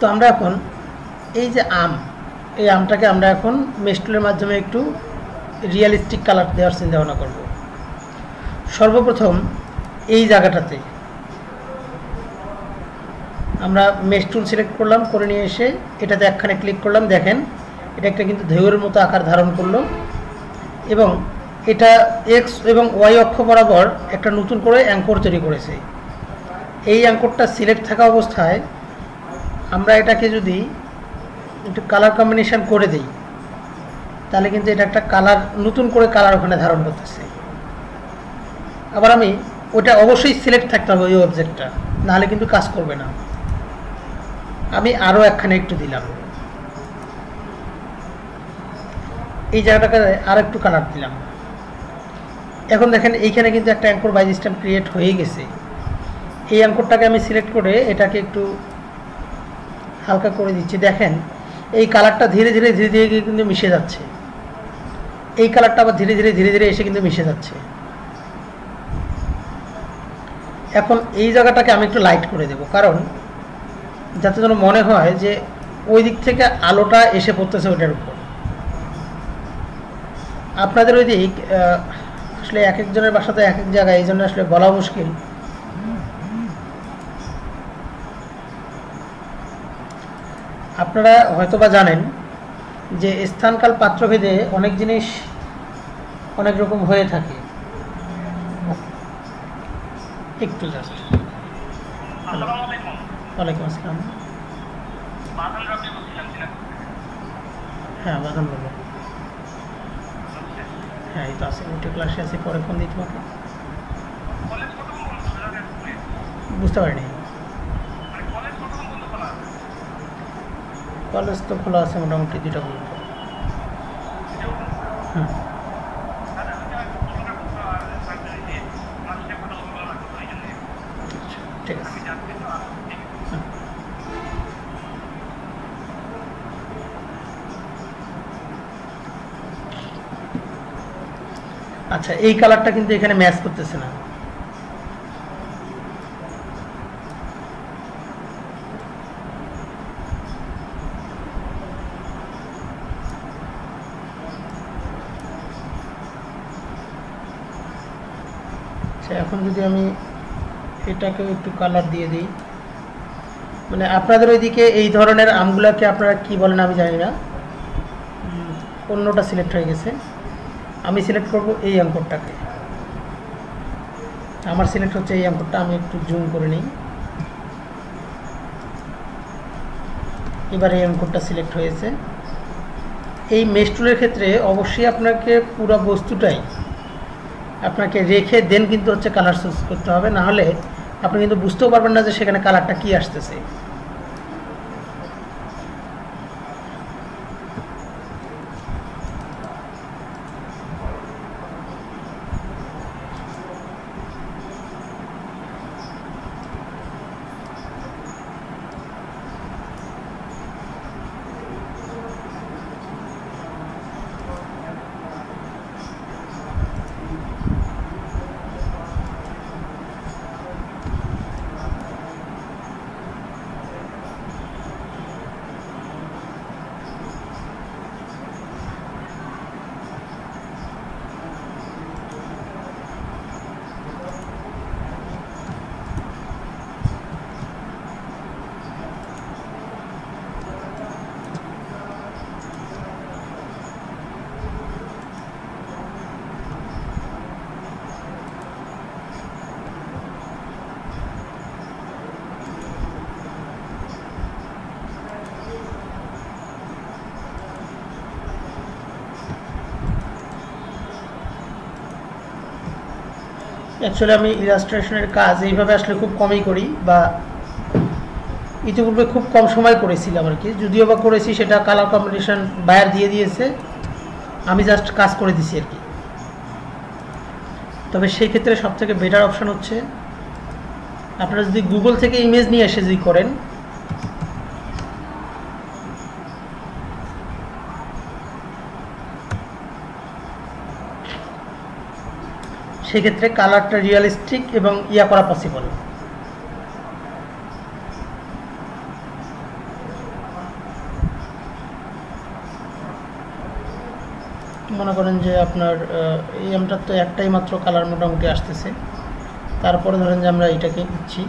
তো আমরা এখন এই যে এই আমটাকে আমরা এখন মেশ টুলের মাধ্যমে একটু রিয়েলিস্টিক কালার দেওয়ার চিন্তা ভাবনা করব। সর্বপ্রথম এই জায়গাটাতে আমরা মেশ টুল সিলেক্ট করলাম, করে নিয়ে এসে এটাতে একখানে ক্লিক করলাম। দেখেন এটা একটা কিন্তু ঢেউয়ের মতো আকার ধারণ করলো এবং এটা এক্স এবং ওয়াই অক্ষ বরাবর একটা নতুন করে অ্যাঙ্কর তৈরি করেছে। এই অ্যাঙ্করটা সিলেক্ট থাকা অবস্থায় আমরা এটাকে যদি একটু কালার কম্বিনেশন করে দিই তাহলে কিন্তু এটা একটা কালার, নতুন করে কালার ওখানে ধারণ করতেছে। আবার আমি ওটা অবশ্যই সিলেক্ট থাকতে হবে ওই অবজেক্টটা, নাহলে কিন্তু কাজ করবে না। আমি আরও একখানে একটু দিলাম, এই জায়গাটাকে আর একটু কালার দিলাম। এখন দেখেন এইখানে কিন্তু একটা অ্যাঙ্কর বাই সিস্টেম ক্রিয়েট হয়ে গেছে। এই অ্যাঙ্করটাকে আমি সিলেক্ট করে এটাকে একটু হালকা করে দিচ্ছি। দেখেন এই কালারটা ধীরে ধীরে কিন্তু মিশে যাচ্ছে, এই কালারটা আবার ধীরে ধীরে এসে কিন্তু মিশে যাচ্ছে। এখন এই জায়গাটাকে আমি একটু লাইট করে দেব, কারণ যাতে যেন মনে হয় যে ওই দিক থেকে আলোটা এসে পড়তেছে ওটার উপর। আপনাদের ওই দিক আসলে এক একজনের বাসাতে এক এক জায়গায়, এই জন্য আসলে বলা মুশকিল। আপনারা হয়তোবা জানেন যে স্থানকাল পাত্রভেদে অনেক জিনিস অনেক রকম হয়ে থাকে। একটু জাস্ট ওয়ালাইকুম আসসালাম। হ্যাঁ বাদাম বলো। হ্যাঁ এই তো আছে, ওইটা ক্লাসে আছে, পরে ফোন দিই তোমাকে। বুঝতে পারিনি। কলেজ তো খোলা আছে মোটামুটি 2টা পর্যন্ত। হুম ঠিক আছে। আচ্ছা এই কালারটা কিন্তু এখানে ম্যাচ করতেছে না। এখন যদি আমি এটাকেও একটু কালার দিয়ে দিই, মানে আপনাদের ওইদিকে এই ধরনের আমগুলাকে আপনারা কি বলেন আমি জানি না। অন্যটা সিলেক্ট হয়ে গেছে, আমি সিলেক্ট করব এই অঙ্কটাকে। আমার সিলেক্ট হচ্ছে এই অঙ্কটা, আমি একটু জুম করে নিই। এবার এই অঙ্কটা সিলেক্ট হয়েছে। এই মেশ টুলের ক্ষেত্রে অবশ্যই আপনাকে পুরো বস্তুটাই আপনাকে রেখে দেন কিন্তু হচ্ছে কালার চুজ করতে হবে, না হলে আপনি কিন্তু বুঝতেও পারবেন না যে সেখানে কালারটা কি আসতেছে। অ্যাকচুয়ালি আমি ইলাস্ট্রেশনের কাজ এইভাবে আসলে খুব কমই করি, বা ইতিপূর্বে খুব কম সময় করেছিলাম আর কি। যদিও বা করেছি সেটা কালার কম্বিনেশন বায়ার দিয়ে দিয়েছে, আমি জাস্ট কাজ করে দিছি আর কি। তবে সেই ক্ষেত্রে সবথেকে বেটার অপশন হচ্ছে আপনারা যদি গুগল থেকে ইমেজ নিয়ে এসে যদি করেন, সেক্ষেত্রে কালারটা রিয়েলিস্টিক এবং ইয়া করা পসিবল। মনে করেন যে আপনার এই আমটার তো একটাই মাত্র কালার মোটামুটি আসতেছে, তারপরে ধরেন যে আমরা এটাকে দিচ্ছি।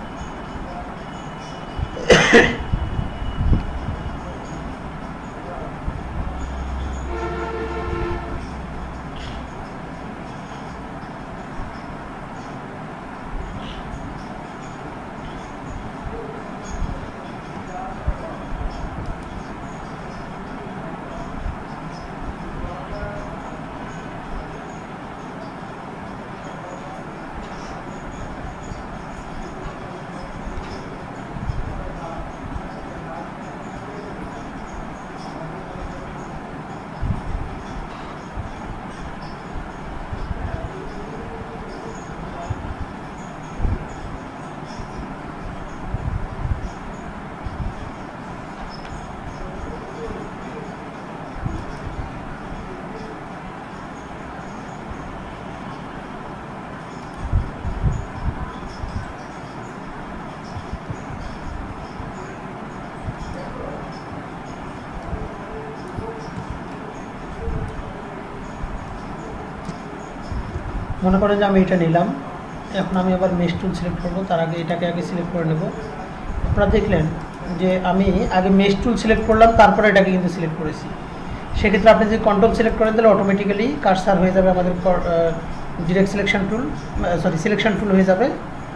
মনে করেন যে আমি এটা নিলাম, এখন আমি আবার মেশ টুল সিলেক্ট করবো, তার আগে এটাকে আগে সিলেক্ট করে নেব। আপনারা দেখলেন যে আমি আগে মেশ টুল সিলেক্ট করলাম, তারপরে এটাকে কিন্তু সিলেক্ট করেছি। সেক্ষেত্রে আপনি যদি কন্ট্রোল সিলেক্ট করে দিলে অটোমেটিক্যালি কার্সার হয়ে যাবে আমাদের direct selection tool, sorry selection tool হয়ে যাবে।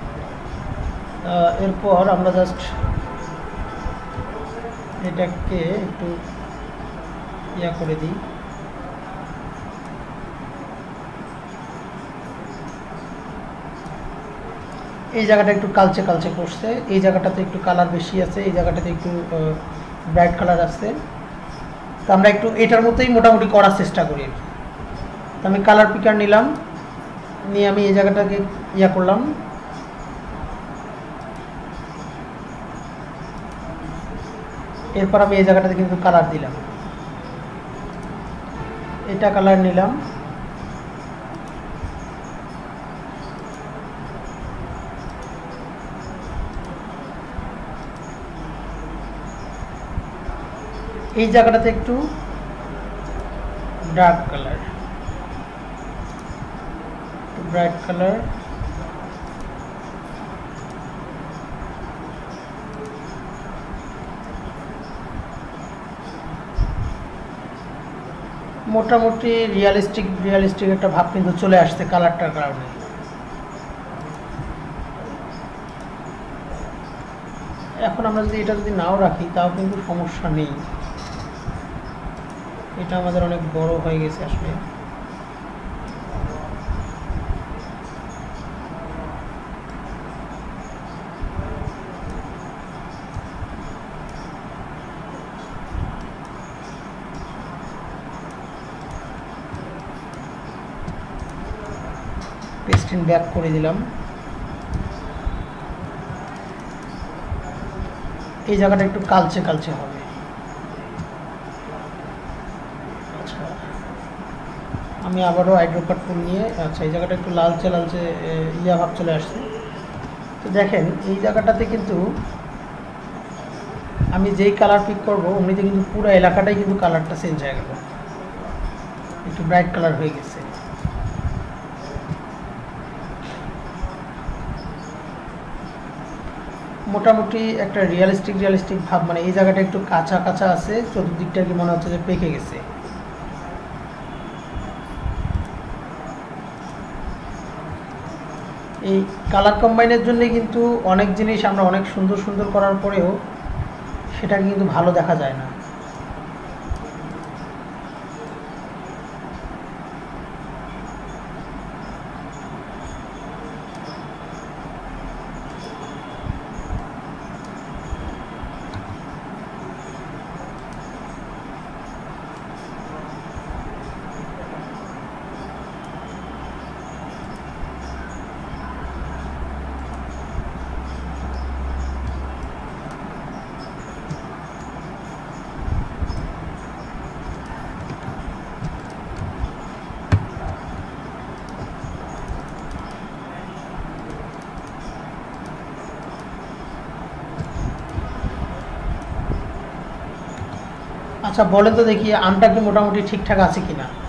এরপর আমরা জাস্ট এটাকে একটু ইয়া করে দিই, এই জায়গাটা একটু কালচে কালচে করছে, এই জায়গাটাতে একটু কালার বেশি আছে, এই জায়গাটাতে একটু ব্রাইট কালার আছে। তো আমরা একটু এটার মতোই মোটামুটি করার চেষ্টা করি। তো আমি কালার পিকার নিলাম, নিয়ে আমি এই জায়গাটাকে ইয়া করলাম, এরপর আমি এই জায়গাটাতে কিন্তু কালার দিলাম, এটা কালার নিলাম, এই জায়গাটাতে একটু ডার্ক কালার, ব্রাইট কালার, মোটামুটি রিয়ালিস্টিক একটা ভাব কিন্তু চলে আসছে কালারটার কারণে। এখন আমরা যদি এটা যদি নাও রাখি তাও কিন্তু সমস্যা নেই, এটা আমাদের অনেক বড় হয়ে গেছে আসলে। পেস্টিং ব্যাক করে দিলাম, এই জায়গাটা একটু কালচে কালচে হবে। আচ্ছা, আমি আবারও হাইড্রোকাট টুল নিয়ে, আচ্ছা এই জায়গাটা একটু লালচে লালচে ইয়া ভাব চলে আসছে। তো দেখেন এই জায়গাটাতে কিন্তু আমি যেই কালার পিক করবো অমনিতে কিন্তু পুরো এলাকাটাই কিন্তু কালারটা চেঞ্জ হয়ে গেল, একটু ব্রাইট কালার হয়ে গেছে। মোটামুটি একটা রিয়ালিস্টিক ভাব, মানে এই জায়গাটা একটু কাঁচা কাঁচা আছে, চতুর্দিকটা কি মনে হচ্ছে যে পেকে গেছে। এই কালার কম্বাইনের জন্য কিন্তু অনেক জিনিস আমরা অনেক সুন্দর সুন্দর করার পরেও সেটা কিন্তু ভালো দেখা যায় না। আচ্ছা বলেন তো দেখি আমটা কি মোটামুটি ঠিকঠাক আছে কিনা।